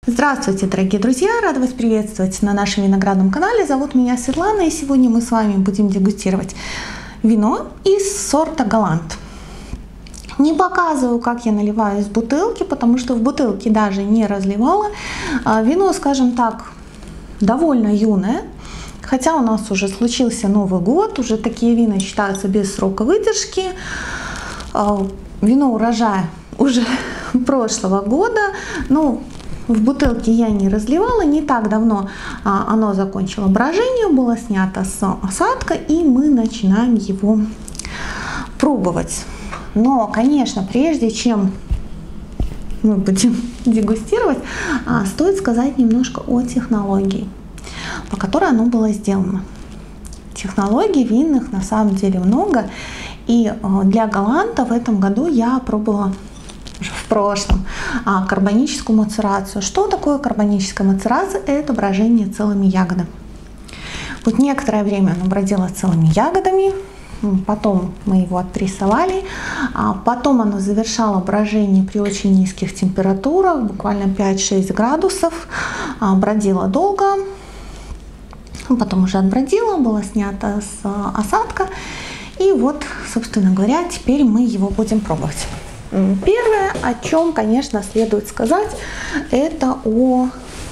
Здравствуйте, дорогие друзья! Рада вас приветствовать на нашем виноградном канале. Зовут меня Светлана, и сегодня мы с вами будем дегустировать вино из сорта Галант. Не показываю, как я наливаю из бутылки, потому что в бутылке даже не разливала. Вино, скажем так, довольно юное. Хотя у нас уже случился Новый год, уже такие вина считаются без срока выдержки. Вино урожая уже прошлого года. Ну, в бутылке я не разливала, не так давно оно закончило брожение, было снято с осадка, и мы начинаем его пробовать. Но, конечно, прежде чем мы будем дегустировать, стоит сказать немножко о технологии, по которой оно было сделано. Технологий винных на самом деле много, и для Галанта в этом году я пробовала в прошлом карбоническую мацерацию. Что такое карбоническая мацерация? Это брожение целыми ягодами. Вот некоторое время оно бродило целыми ягодами, потом мы его отпрессовали, потом оно завершало брожение при очень низких температурах, буквально 5-6 градусов, бродило долго, потом уже отбродило, было снято с осадка, и вот, собственно говоря, теперь мы его будем пробовать. Первое, о чем, конечно, следует сказать, это о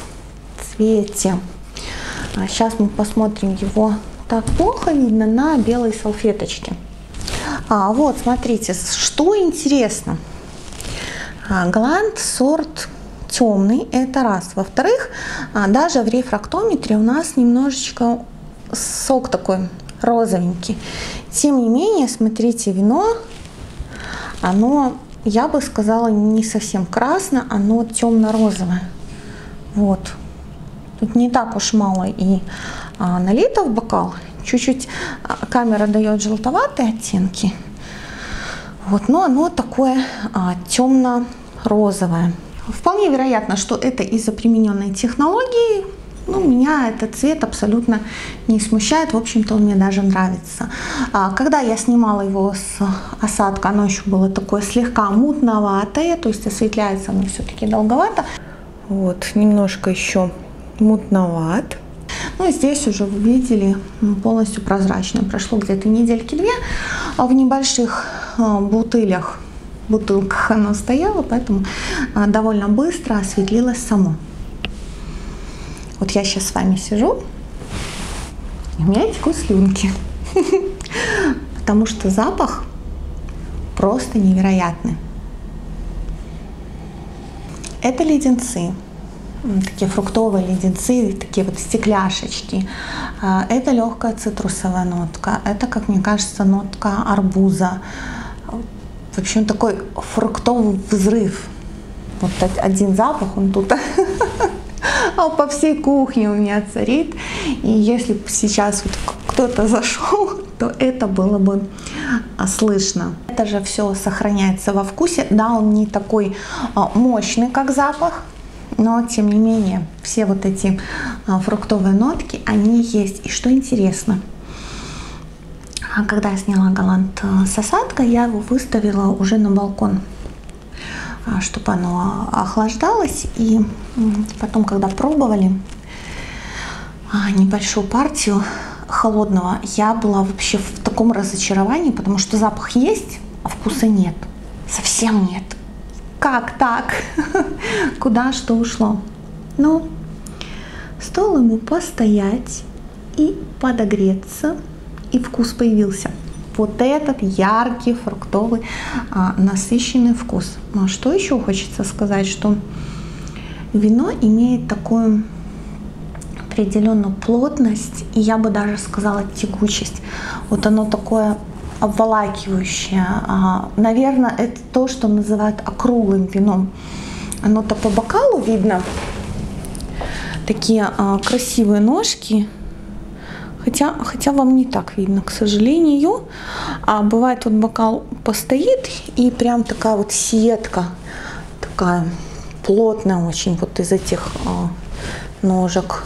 цвете. Сейчас мы посмотрим его. Так плохо видно на белой салфеточке. Вот, смотрите, что интересно. Галант сорт темный, это раз. Во-вторых, даже в рефрактометре у нас немножечко сок такой розовенький. Тем не менее, смотрите, вино, оно, я бы сказала, не совсем красное, оно темно-розовое. Вот. Тут не так уж мало и налито в бокал. Чуть-чуть камера дает желтоватые оттенки. Вот, но оно такое темно-розовое. Вполне вероятно, что это из-за примененной технологии. Ну, меня этот цвет абсолютно не смущает, в общем-то он мне даже нравится. Когда я снимала его с осадка, оно еще было такое слегка мутноватое, то есть осветляется оно все-таки долговато. Вот, немножко еще мутноват. Ну, и здесь уже вы видели полностью прозрачное. Прошло где-то недельки-две, в небольших бутылках оно стояло, поэтому довольно быстро осветлилось само. Вот я сейчас с вами сижу, и у меня текут слюнки, потому что запах просто невероятный. Это леденцы, такие фруктовые леденцы, такие вот стекляшечки. Это легкая цитрусовая нотка, это, как мне кажется, нотка арбуза. В общем, такой фруктовый взрыв. Вот один запах, он тут по всей кухне у меня царит. И если бы сейчас вот кто-то зашел, то это было бы слышно. Это же все сохраняется во вкусе. Да, он не такой мощный, как запах, но тем не менее все вот эти фруктовые нотки, они есть. И что интересно, когда я сняла Галант с осадка, я его выставила уже на балкон, чтобы оно охлаждалось. И потом, когда пробовали небольшую партию холодного, я была вообще в таком разочаровании, потому что запах есть, а вкуса нет. Совсем нет. Как так? Куда что ушло? Ну, стоило ему постоять и подогреться, и вкус появился. Вот этот яркий, фруктовый, насыщенный вкус. А что еще хочется сказать, что вино имеет такую определенную плотность, и я бы даже сказала тягучесть. Вот оно такое обволакивающее. Наверное, это то, что называют округлым вином. Оно-то по бокалу видно. Такие красивые ножки. Хотя вам не так видно, к сожалению. Бывает, вот бокал постоит, и прям такая вот сетка, такая плотная очень, вот из этих ножек.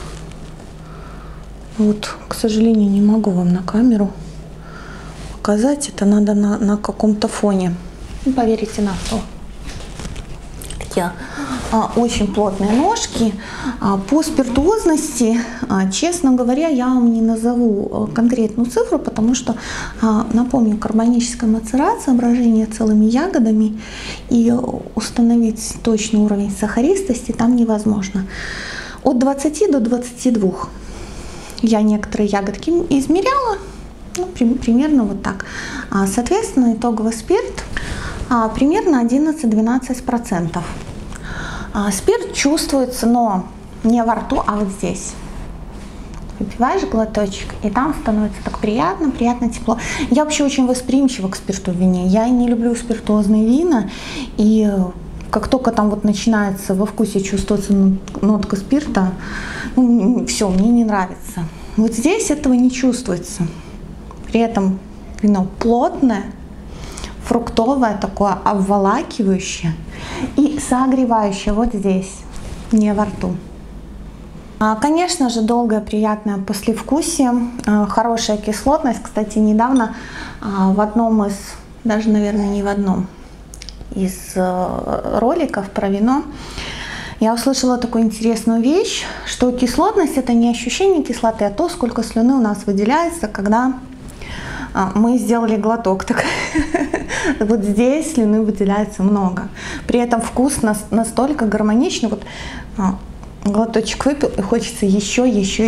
Вот, к сожалению, не могу вам на камеру показать. Это надо на каком-то фоне. Поверите на слово. Такие очень плотные ножки. По спиртуозности, честно говоря, я вам не назову конкретную цифру, потому что, напомню, карбоническая мацерация, брожение целыми ягодами, и установить точный уровень сахаристости там невозможно. От 20 до 22 я некоторые ягодки измеряла, ну, примерно вот так. Соответственно, итоговый спирт примерно 11-12%. Спирт чувствуется, но не во рту, а вот здесь. Выпиваешь глоточек, и там становится так приятно, приятно тепло. Я вообще очень восприимчива к спирту в вине. Я не люблю спиртуозные вина, и как только там вот начинается во вкусе чувствоваться нотка спирта, ну, все, мне не нравится. Вот здесь этого не чувствуется. При этом вино плотное, фруктовое, такое обволакивающее и согревающее вот здесь, не во рту. Конечно же, долгое приятное послевкусие, хорошая кислотность. Кстати, недавно в одном из, даже, наверное, не в одном из роликов про вино я услышала такую интересную вещь, что кислотность — это не ощущение кислоты, а то, сколько слюны у нас выделяется, когда мы сделали глоток. Так, вот здесь слюны выделяется много. При этом вкус настолько гармоничный. Вот глоточек выпил, и хочется еще.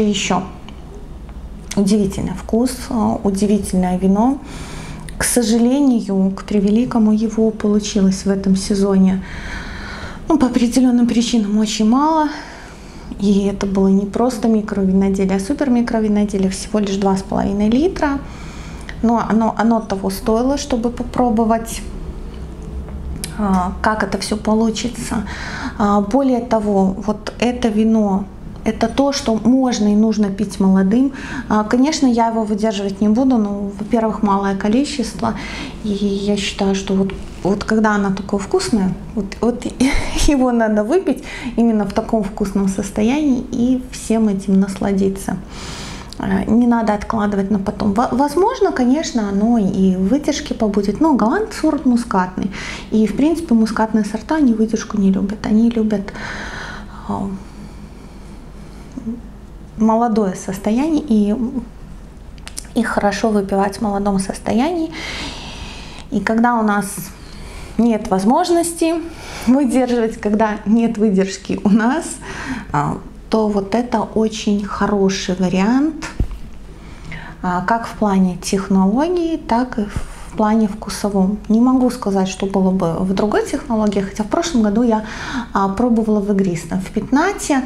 Удивительный вкус, удивительное вино. К сожалению, к превеликому, его получилось в этом сезоне, ну, по определенным причинам очень мало. И это было не просто микровиноделие, а супер микровиноделие, всего лишь 2,5 литра. Но оно того стоило, чтобы попробовать, как это все получится. Более того, вот это вино, это то, что можно и нужно пить молодым. Конечно, я его выдерживать не буду, но, во-первых, малое количество. И я считаю, что вот когда оно такое вкусное, вот его надо выпить именно в таком вкусном состоянии и всем этим насладиться. Не надо откладывать на потом. Возможно, конечно, оно и в выдержке побудет, но голландский сорт мускатный. И, в принципе, мускатные сорта, они выдержку не любят. Они любят молодое состояние, и их хорошо выпивать в молодом состоянии. И когда у нас нет возможности выдерживать, когда нет выдержки у нас, то вот это очень хороший вариант, как в плане технологии, так и в плане вкусовом. Не могу сказать, что было бы в другой технологии, хотя в прошлом году я пробовала в игристом, в пятнате,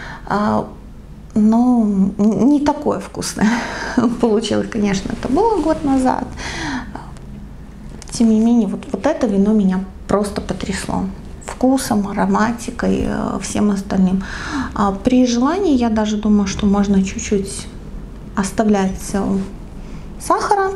но не такое вкусное получилось, конечно, это было год назад. Тем не менее, вот это вино меня просто потрясло. Вкусом, ароматикой, всем остальным. При желании, я даже думаю, что можно чуть-чуть оставлять сахара.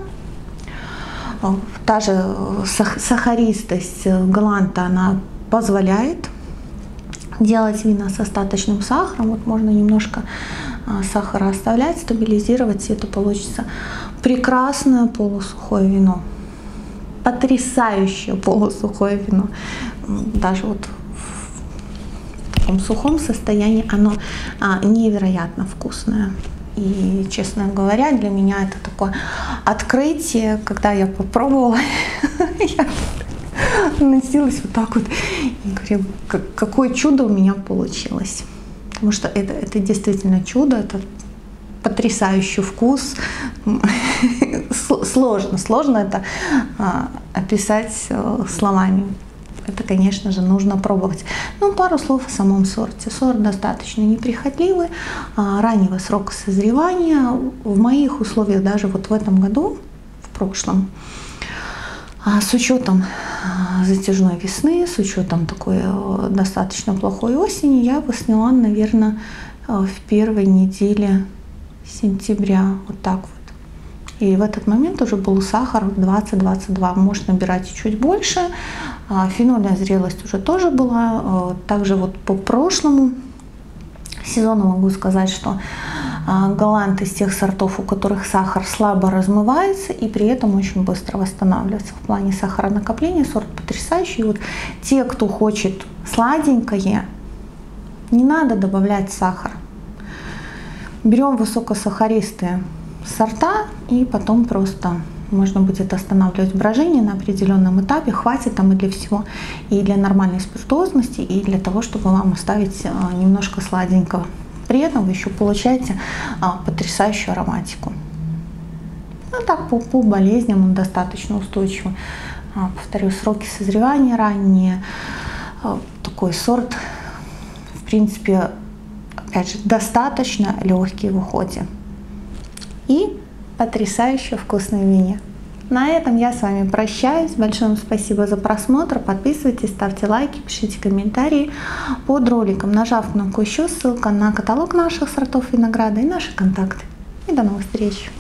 Та же сахаристость голланда, она позволяет делать вина с остаточным сахаром. Вот можно немножко сахара оставлять, стабилизировать, и это получится прекрасное полусухое вино. Потрясающее полусухое вино. Даже вот в таком сухом состоянии оно невероятно вкусное. И, честно говоря, для меня это такое открытие, когда я попробовала, я носилась вот так вот и говорю, какое чудо у меня получилось. Потому что это действительно чудо, это потрясающий вкус. Сложно это описать словами. Это, конечно же, нужно пробовать. Ну, пару слов о самом сорте. Сорт достаточно неприхотливый, раннего срока созревания. В моих условиях даже вот в этом году, в прошлом, с учетом затяжной весны, с учетом такой достаточно плохой осени, я его сняла, наверное, в первой неделе сентября, вот так вот. И в этот момент уже был сахар 20-22, может набирать чуть больше. Фенольная зрелость уже тоже была. Также вот по прошлому сезону могу сказать, что Голланд из тех сортов, у которых сахар слабо размывается и при этом очень быстро восстанавливается. В плане сахаронакопления сорт потрясающий. Вот те, кто хочет сладенькое, не надо добавлять сахар. Берем высокосахаристые сорта и потом просто можно будет останавливать брожение на определенном этапе. Хватит там и для всего, и для нормальной спиртуозности, и для того, чтобы вам оставить немножко сладенького. При этом вы еще получаете потрясающую ароматику. Ну так, по болезням он достаточно устойчивый. Повторю, сроки созревания ранние. Такой сорт, в принципе, опять же, достаточно легкий в уходе. И потрясающе вкусное вине. На этом я с вами прощаюсь. Большое вам спасибо за просмотр. Подписывайтесь, ставьте лайки, пишите комментарии под роликом. Нажав кнопку «Еще», ссылка на каталог наших сортов винограда и наши контакты. И до новых встреч!